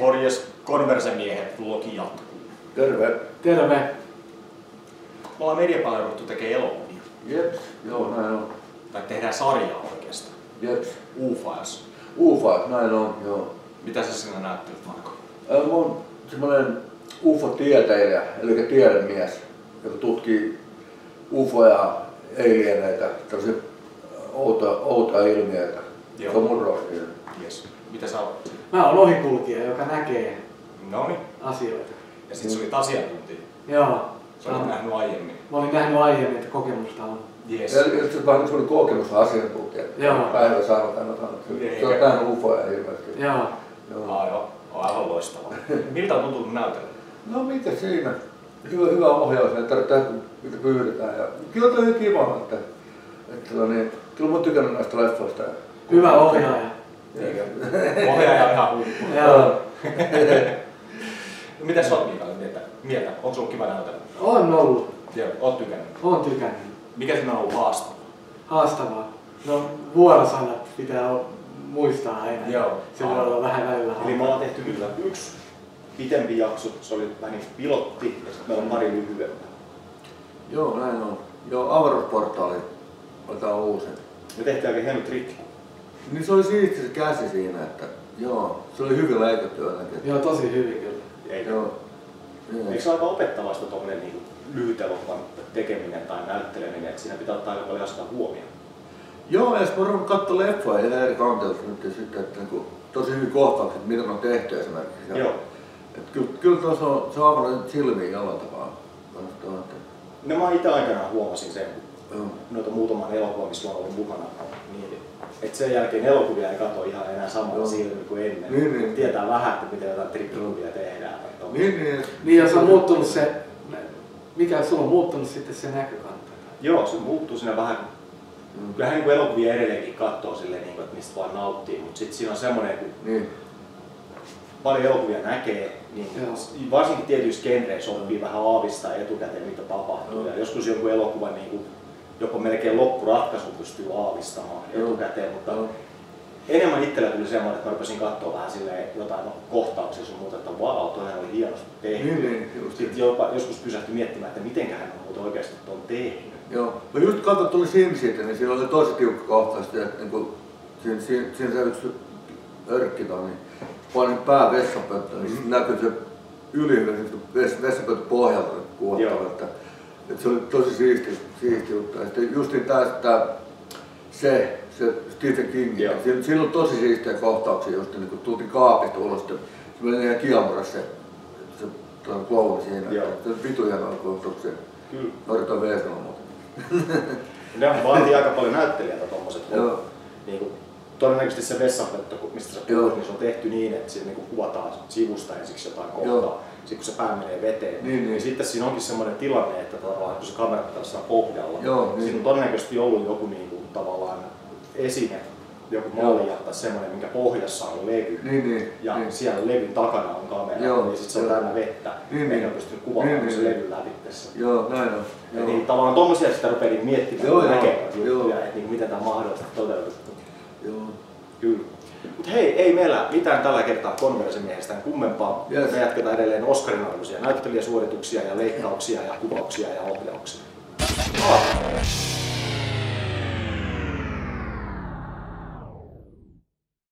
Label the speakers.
Speaker 1: Morjes, Konverse-miehet, vlogi jatkuu.
Speaker 2: Terve.
Speaker 3: Terve.
Speaker 1: Me ollaan Mediapalle ruvettu tekemään elokuvia.
Speaker 2: Jeps, joo näin on.
Speaker 1: Tai tehdään sarjaa oikeastaan.
Speaker 2: Jeps.
Speaker 1: U-Files.
Speaker 2: U-Files, näin on, joo.
Speaker 1: Mitä sä sinä näyttelet, Marko?
Speaker 2: Mä oon semmonen UFO-tieteilijä, eli tiedemies, joka tutkii UFOja, alieneitä, tällaisia outoja ilmiöitä.
Speaker 1: Joo.
Speaker 2: Se on mun rooli.
Speaker 1: Yes. Mitä sä olet?
Speaker 3: Mä oon ohikulkija, joka näkee
Speaker 1: Noniin.
Speaker 3: asioita.
Speaker 1: Ja sit sä olit asiantuntija.
Speaker 3: Joo.
Speaker 1: Sä olit nähnyt aiemmin.
Speaker 3: Mä olin nähnyt aiemmin, että kokemusta on.
Speaker 1: Yes.
Speaker 2: Ja se on semmoinen kokemusasiantuntija.
Speaker 3: Joo.
Speaker 2: Päivä sanotaan. Se on nähnyt UFOja ilmeisesti.
Speaker 3: Joo.
Speaker 1: Aivan loistavaa. Miltä on tuntunut näytellä?
Speaker 2: No mitä siinä? Hyvä ohjaus, ei tarvitse tehdä mitä pyydetään. Ja kyllä on ihan kiva, että kyllä mä oon tykännyt näistä leffoista.
Speaker 3: Hyvä ohjaaja.
Speaker 1: Ohjaaja on ihan huippu.
Speaker 3: Joo.
Speaker 1: Mitä sä oot mieltä? Onko sulla kiva näytellä?
Speaker 3: On ollut.
Speaker 1: Joo, oot tykännyt.
Speaker 3: Oon tykännyt.
Speaker 1: Mikä siinä on ollut haastavaa?
Speaker 3: Haastavaa. No vuorosanat pitää muistaa aina.
Speaker 1: Joo.
Speaker 3: Se voi olla vähän välillä
Speaker 4: Eli me ollaan tehty kyllä yksi pitempi jakso, se oli vähän niin pilotti ja sitten meillä on pari lyhyempää.
Speaker 2: Joo, näin on. Joo, avaruusportaali oli tää uusi.
Speaker 4: Me tehtiin oikein hieno trikki.
Speaker 2: Niin se oli siisti se käsi siinä, että joo, se oli hyvin leikattu ainakin.
Speaker 3: Joo, tosi hyvin kyllä.
Speaker 4: Eikö?
Speaker 2: Joo.
Speaker 4: Eikö se ole aika opettavaista tuommoinen niin lyhyt elokuvan tekeminen tai näytteleminen, että siinä pitää ottaa aika paljon asioita huomioon?
Speaker 2: Joo, ja sitten mä oon katsoa leffoja eri kanteilta nyt ja sitten, että niin tosi hyvin kohtaukset, miten on tehty esimerkiksi.
Speaker 4: Joo.
Speaker 2: Kyllä tuossa on, se on avannut silmiin jollain tapaa.
Speaker 4: No mä itse aikanaan huomasin sen,
Speaker 2: Joo.
Speaker 4: noita muutaman elokuvan, missä mä olin mukana, niin, että sen jälkeen elokuvia ei katso ihan enää samalla silmin kuin ennen.
Speaker 2: Niin.
Speaker 4: Tietää vähän, että miten jotain trikkiluvia tehdään.
Speaker 3: Niin jos on muuttunut se, mikä sulla on muuttunut sitten se näkökanta?
Speaker 4: Joo, se muuttuu siinä vähän. Kyllähän niin elokuvia edelleenkin katsoo silleen, niin kuin, että mistä vaan nauttii, mutta sitten siinä on semmoinen, kun paljon elokuvia näkee, niin varsinkin tietyissä genreissä oppii vähän aavistaa etukäteen, mitä tapahtuu. Ja joskus jonkun elokuvan niin jopa melkein loppuratkaisu pystyy aavistamaan etukäteen, mutta enemmän itsellä tuli semmoinen, että mä rupesin katsoa vähän silleen jotain kohtauksia sun muuta, että vau, toihan oli hienosti tehty. Sitten jopa joskus pysähtyi miettimään, että mitenköhän on muuten oikeasti tuon tehnyt.
Speaker 2: Joo. Mä just katsoin tuli Simsit, niin siinä oli tosi tiukka kohtaus, että niin siinä se yksi örkkito, niin panin pää vessanpönttöön, niin näkyy se vessanpöntön pohjalta kuvattava, että se oli tosi siisti juttu. Ja sitten justiin se Stephen King, siinä on tosi siistiä kohtauksia, just niin kun tultiin kaapista ulos, se meni ihan kiamurassa se klouni siinä, se on vitu hienoa kohtauksia. Norita Veesala muuten.
Speaker 4: Ne vaatii aika paljon näyttelijältä tommoset. Niin todennäköisesti se vessanpönttö, mistä sä puhut, niin se on tehty niin, että siinä niin kuvataan sivusta ensiksi jotain kohtaa. Sitten kun se pää menee veteen, niin sitten siinä onkin semmoinen tilanne, että tavallaan kun se kamera pitää siinä pohjalla, niin siinä on todennäköisesti ollut joku niin kuin, tavallaan esine, joku malli tai semmoinen, minkä pohjassa on levy. Ja siellä levyn takana on kamera, niin sitten se on täynnä vettä. Eikä on pystynyt kuvaamaan se levyn lävitessä.
Speaker 2: Joo, näin on.
Speaker 4: Niin tavallaan tommosia sitä rupeaa miettimään näkemään juttuja, että niin, miten tämä on mahdollisesti toteutettu. Kyllä. Mut hei, ei meillä mitään tällä kertaa Konverse-miehistä kummempaa. Me jatketaan edelleen Oscarin arvoisia näyttelijäsuorituksia ja leikkauksia ja kuvauksia ja ohjauksia.